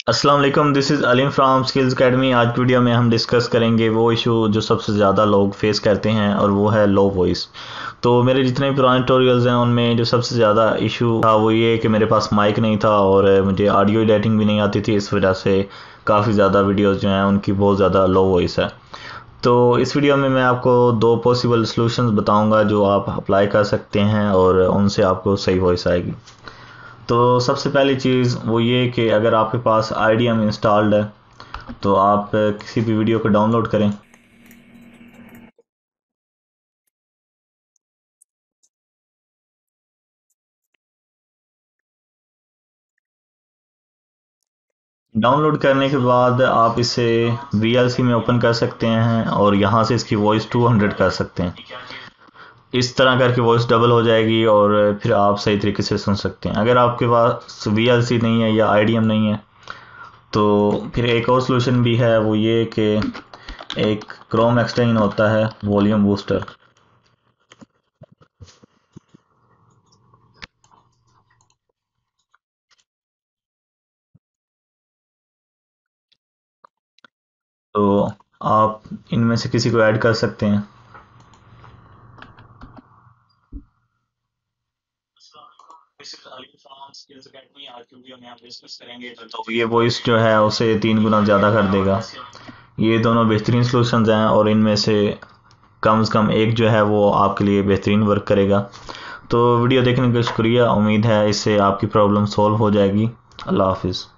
अस्सलाम वालेकुम, this is Aleem from skills academy. आज की वीडियो में हम डिस्कस करेंगे वो इशू जो सबसे ज़्यादा लोग फेस करते हैं और वो है लो वॉइस। तो मेरे जितने भी पुराने ट्यूटोरियल्स हैं उनमें जो सबसे ज़्यादा इशू था वो ये कि मेरे पास माइक नहीं था और मुझे ऑडियो एडिटिंग भी नहीं आती थी। इस वजह से काफ़ी ज़्यादा वीडियोज़ जो हैं उनकी बहुत ज़्यादा लो वॉइस है। तो इस वीडियो में मैं आपको दो पॉसिबल सॉल्यूशंस बताऊंगा जो आप अप्लाई कर सकते हैं और उनसे आपको सही वॉइस आएगी। तो सबसे पहली चीज़ वो ये कि अगर आपके पास IDM इंस्टॉल्ड है तो आप किसी भी वीडियो को डाउनलोड करें। डाउनलोड करने के बाद आप इसे VLC में ओपन कर सकते हैं और यहाँ से इसकी वॉइस 200 कर सकते हैं। इस तरह करके वॉइस डबल हो जाएगी और फिर आप सही तरीके से सुन सकते हैं। अगर आपके पास VLC नहीं है या IDM नहीं है तो फिर एक और सॉल्यूशन भी है, वो ये कि एक क्रोम एक्सटेंशन होता है वॉल्यूम बूस्टर। तो आप इनमें से किसी को ऐड कर सकते हैं। तो ये वॉइस जो है उसे 3 गुना ज़्यादा कर देगा। ये दोनों बेहतरीन सॉल्यूशंस हैं और इनमें से कम एक जो है वो आपके लिए बेहतरीन वर्क करेगा। तो वीडियो देखने का शुक्रिया। उम्मीद है इससे आपकी प्रॉब्लम सॉल्व हो जाएगी। अल्लाह हाफिज़।